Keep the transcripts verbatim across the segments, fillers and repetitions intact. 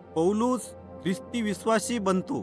पौलुस ख्रिस्ती विश्वासी बनतो।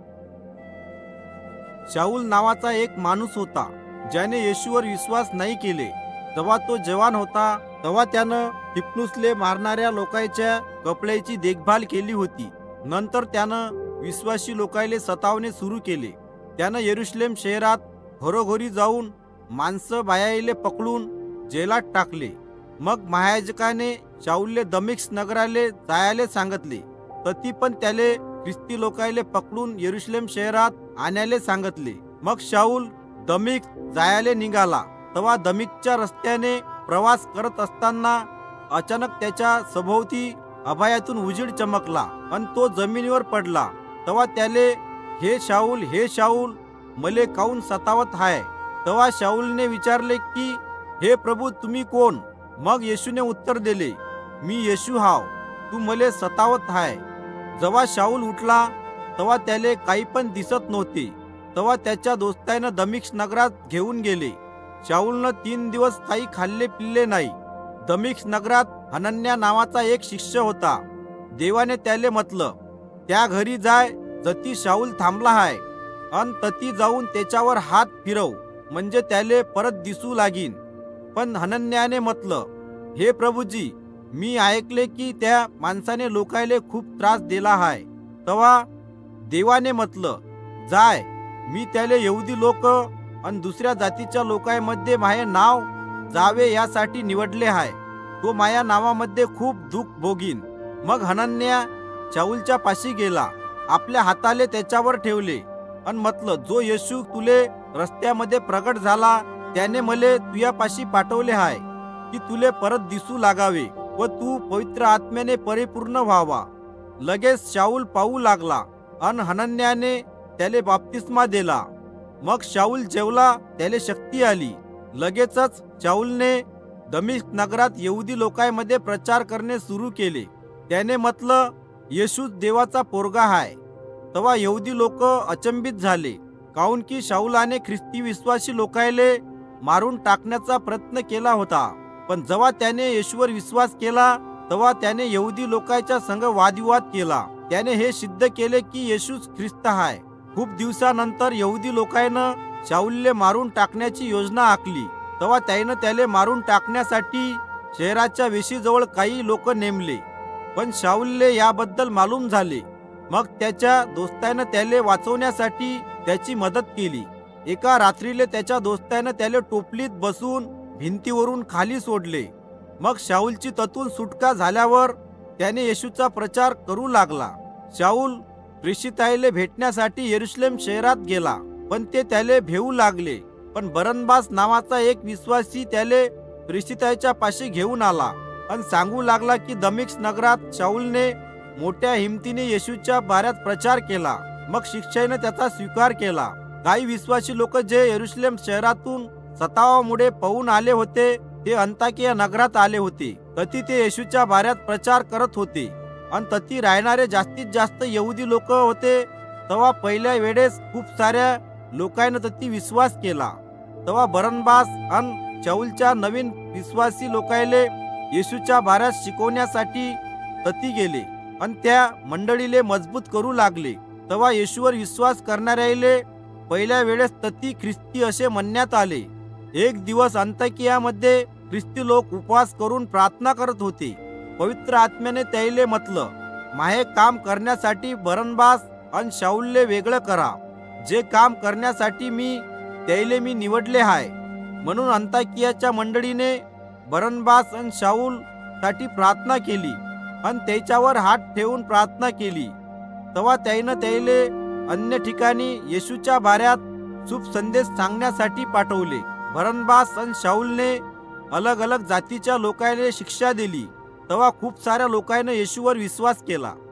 शाऊल नावाचा एक माणूस होता ज्याने येशूवर विश्वास नाही केले। जेव्हा तो जवान होता तेव्हा त्यानं हिप्नोसले मारणाऱ्या लोकांच्या कपड्याची देखभाल केली होती। नंतर त्यानं विश्वासी लोकांले सतावणे सुरू केले। त्यानं यरूशलेम शहरात घरोघरी जाऊन माणसं बायाले पकडून जेलात टाकले। मग महायाजकाने शाऊलले दमिश्क नगराले जायले सांगितले, तती पण त्याले ख्रिस्ती लोकांले पकडून यरूशलेम शहरात आणायले सांगितले। मग शाऊल दमिश्क जायले निघाला। तेव्हा दमिश्कच्या रस्त्याने प्रवास करत असताना अचानक त्याच्या सभोवती अभयातून उजेड चमकला आणि तो जमिनीवर पडला। तेव्हा त्याले, हे शाऊल, हे शाऊल, मले काऊन सतावत हाय? तेव्हा शाऊलने विचारले की, हे प्रभू, तुम्ही कोण? मग येशूने उत्तर दिले, मी येशू हाव, तू मले सतावत हाय। जेव्हा शाऊल उठला तेव्हा त्याले काही पण दिसत नव्हते। तेव्हा त्याच्या दोस्तानं दमिश्क नगरात घेऊन गेले। शाऊलनं तीन दिवस काही खाल्ले पिल्ले नाही। दमिश्क नगरात हनन्या नावाचा एक शिष्य होता। देवाने त्याले म्हटलं, त्या घरी जाय जती शाऊल थांबला हाय, अन तती जाऊन त्याच्यावर हात फिरव, म्हणजे त्याले परत दिसू लागीन। पण हनन्याने म्हटलं, हे प्रभूजी, मी ऐकले की त्या माणसाने लोकायले खूप त्रास दिला हाय। तेव्हा देवाने म्हटलं, जाय, मी त्याले यहुदी लोक आणि दुसऱ्या जातीच्या लोकांमध्ये माये नाव जावे यासाठी निवडले हाय। तो माया नावामध्ये खूप दुःख भोगीन। मग हनन्या शाऊलच्या पाशी गेला, आपल्या हाताले त्याच्यावर ठेवले आणि म्हटलं, जो येशू तुले रस्त्यामध्ये प्रगट झाला त्याने मले तुझ्यापाशी पाठवले हाय की तुले परत दिसू लागावे व तू पवित्र आत्म्याने परिपूर्ण व्हावा। लगेच शाऊल पाहू लागला आणि हनन्याने त्याले बाप्तिस्मा दिला। मग शाऊल जेवला, त्याले शक्ती आली। लगेचच शाऊलने दमिश्क नगरात यहुदी लोकांमध्ये प्रचार करणे सुरू केले। त्याने म्हटलं, येशूच देवाचा पोरगा हाय। तेव्हा यहुदी लोक अचंबित झाले, काऊन की शाऊलाने ख्रिस्ती विश्वासी लोकांले मारून टाकण्याचा प्रयत्न केला होता। पण जेव्हा त्याने येशूवर विश्वास केला तेव्हा त्याने यहुदी लोकांच्या संग वादविवाद केला। त्याने हे सिद्ध केले की येशूच ख्रिस्त हाय। खूप दिवसानंतर यहुदी लोकांना शाऊलले मारून टाकण्याची योजना आखली। तेव्हा त्याने त्याले मारून टाकण्यासाठी शहराच्या वेशीजवळ काही लोक नेमले। पण शाऊलले याबद्दल मालूम झाले। मग त्याच्या दोस्तानं त्याले वाचवण्यासाठी त्याची मदत केली। एका रात्रीले त्याच्या दोस्तानं त्याले टोपलीत बसून भिंतीवरून खाली सोडले। मग शाऊलची ततून सुटका झाल्यावर त्याने येशूचा प्रचार करू लागला। शाऊल प्रेषितायले भेटण्यासाठी यरूशलेम शहरात गेला, पण ते त्याले भेऊ लागले। पण बरनबास नावाचा एक विश्वासी त्याले प्रेषिताच्या पाशी घेऊन आला आणि सांगू लागला की दमिश्क नगरात शाऊलने मोठ्या हिमतीने येशूच्या बाऱ्यात प्रचार केला। मग शिष्याने त्याचा स्वीकार केला। काही विश्वासी लोक जे यरूशलेम शहरातून सतावामुळे पळून आले होते ते अंताकिया नगरात आले होते। तती ते येशूच्या बाऱ्यात प्रचार करत होते आणि तती राहणारे जास्तीत जास्त यहुदी लोक होते। तेव्हा पहिल्या वेळेस खूप साऱ्या लोकांनी तती विश्वास केला। तेव्हा बरनबास आणि शाऊलच्या नवीन विश्वासी लोकांले येशूच्या बाऱ्यात शिकवण्यासाठी तती गेले आणि त्या मंडळीले मजबूत करू लागले। तेव्हा येशूवर विश्वास करणाऱ्याले पहिल्या वेळेस तती ख्रिस्ती असे म्हणण्यात आले। एक दिवस अंताकियामध्ये ख्रिस्ती लोक उपवास करून प्रार्थना करत होते। पवित्र आत्म्याने त्याले म्हटलं, माहे काम करण्यासाठी बरनबास आणि शाऊलले वेगळं करा, जे काम करण्यासाठी मी त्याले मी निवडले हाय। म्हणून अंताकियाच्या मंडळीने बरनबास आणि शाऊल साठी प्रार्थना केली आणि त्याच्यावर हात ठेवून प्रार्थना केली। तेव्हा त्यानं त्याले अन्य ठिकाणी येशूच्या बाऱ्यात शुभ संदेश सांगण्यासाठी पाठवले। बरनबास आणि शाऊलने अलग अलग जातीच्या लोकांना शिक्षा दिली। तेव्हा खूप साऱ्या लोकांनी येशूवर विश्वास केला।